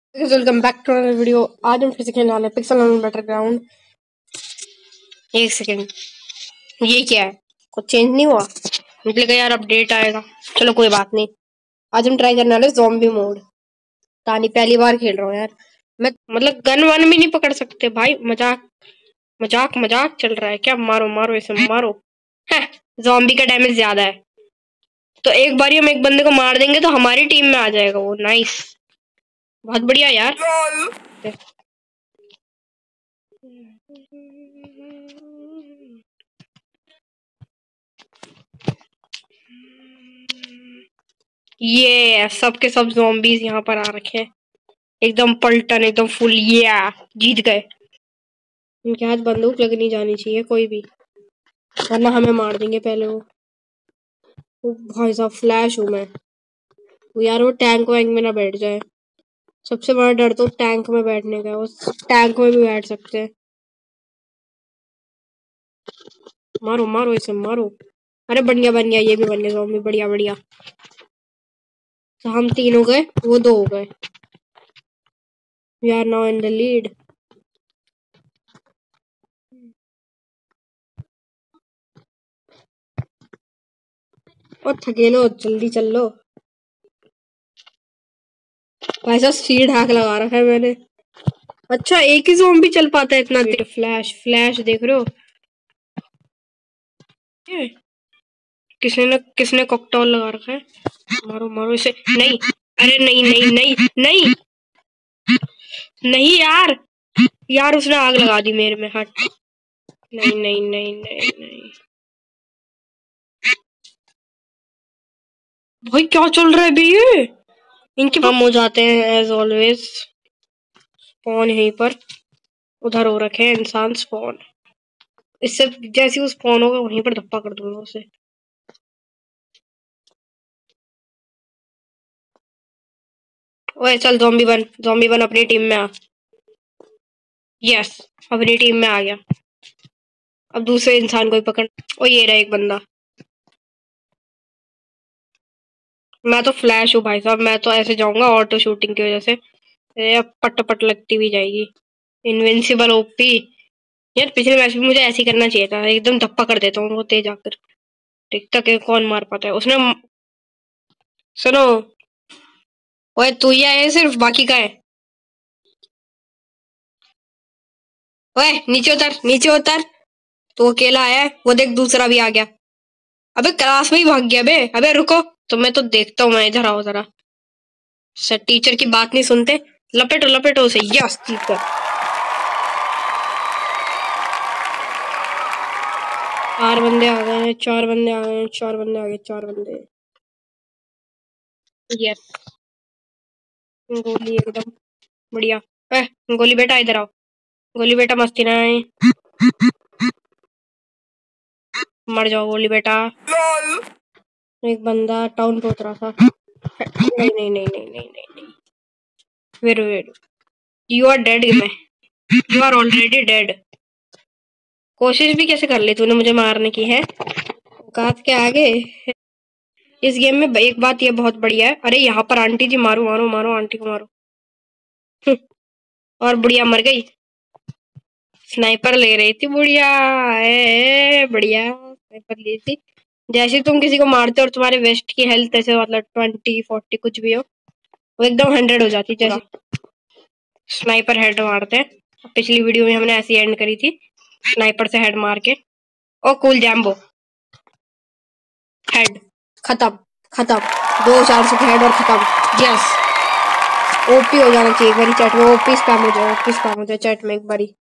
Welcome back to another video. आज हम फिर से खेलने वाले हैं पिक्सल ऑन बैटलग्राउंड। एक सेकेंड, ये क्या है? कुछ चेंज नहीं हुआ? मुझे लगा यार अपडेट आएगा। चलो कोई बात नहीं। आज हम ट्राई करने वाले ज़ॉम्बी मोड। तानी पहली बार खेल रहा हूँ यार मैं। मतलब गन वन भी नहीं पकड़ सकते भाई। मजाक मजाक मजाक चल रहा है क्या? मारो मारो इसे मारो। है, ज़ॉम्बी का डैमेज ज्यादा है तो एक बार हम एक बंदे को मार देंगे तो हमारी टीम में आ जाएगा वो। नाइस, बहुत बढ़िया यार। ये सबके सब ज़ॉम्बीज यहाँ पर आ रखे हैं। एकदम पलटन, एकदम फुल। ये जीत गए। इनके हाथ बंदूक लगनी जानी चाहिए कोई भी, वरना हमें मार देंगे पहले वो भाई साहब फ्लैश हूँ मैं। वो यार वो टैंक वैंक में ना बैठ जाए। सबसे बड़ा डर तो टैंक में बैठने का है। वो टैंक में भी बैठ सकते हैं। मारो मारो इसे मारो। अरे बढ़िया बन गया, ये भी बन गया ज़ॉम्बी। बढ़िया बढ़िया। तो हम 3 हो गए, वो 2 हो गए। We are now in the lead. और थके लो, जल्दी चल लो भाई साहब। स्पीड हैक लगा रखा है मैंने। अच्छा, एक ही ज़ॉम्बी चल पाता है इतना देर? फ्लैश फ्लैश देख रहे हो? ये किसने कॉकटेल लगा रखा है? मारो मारो इसे। नहीं, अरे नहीं नहीं नहीं नहीं नहीं यार। यार उसने आग लगा दी मेरे में। हट। नहीं नहीं नहीं नहीं नहीं भाई क्या चल रहा है बे ये? इनके हम हो जाते हैं एज ऑलवेज। स्पॉन यहीं पर। उधर हो रखे हैं इंसान स्पॉन। इससे जैसे ही वो स्पॉन होगा वहीं पर धप्पा कर दूंगा उसे। ओए चल, ज़ॉम्बी बन अपनी टीम में आ। यस, अपनी टीम में आ गया। अब दूसरे इंसान को ही पकड़। ओ ये रहा एक बंदा। मैं तो फ्लैश हूँ भाई साहब। मैं तो ऐसे जाऊंगा ऑटो शूटिंग की वजह से। अब पट पट लगती भी जाएगी। Invincible OP. यार पिछले मैच में मुझे ऐसे ही करना चाहिए था। एकदम धप्पा कर देता हूँ वो तेज आकर। देखता कि कौन मार पाता है। उसने सुनो, ओए तू ही आया है सिर्फ, बाकी का है? ओए नीचे उतर, नीचे उतर। तू अकेला आया है? वो देख दूसरा भी आ गया। अबे क्लास में ही भाग गया बे। अबे रुको, तुम्हें तो देखता हूँ मैं। इधर आओ जरा। सर टीचर की बात नहीं सुनते। लपेटो लपेटो उसे। यस, जीत गए। 4 बंदे आ गए हैं, 4 बंदे आ गए हैं, 4 बंदे आ गए, 4 बंदे। यस, गोली एकदम बढ़िया। गोली बेटा इधर आओ। गोली बेटा मस्ती ना आए। मर जाओ गोली बेटा। एक बंदा टाउन पे उतरा था। नहीं नहीं नहीं नहीं नहीं नहीं। Wait wait, you are dead. मैं, यू आर ऑलरेडी डेड। कोशिश भी कैसे कर ली तूने मुझे मारने की है? औकात के आगे। इस गेम में एक बात ये बहुत बढ़िया है। अरे यहाँ पर आंटी जी, मारो मारो मारो आंटी को मारो। और बुढ़िया मर गई। स्नाइपर ले रही थी बुढ़िया। बढ़िया स्नाइपर ली थी। जैसे तुम किसी को मारते हो और तुम्हारे वेस्ट की हेल्थ ऐसे मतलब 20 40 कुछ भी हो, वो एकदम 100 हो जाती। जैसे स्नाइपर हेड मारते हैं। पिछली वीडियो में हमने ऐसी एंड करी थी, स्नाइपर से हेड मार के। ओ कूल जैम्बो। हेड खत्म। खत्म। 2 4 से हेड और खत्म। यस, ओपी हो जाना चाहिए एक बारी चैट में। ओपी स्पैम हो जाए, ओपी स्पैम हो जाए चैट में एक बारी।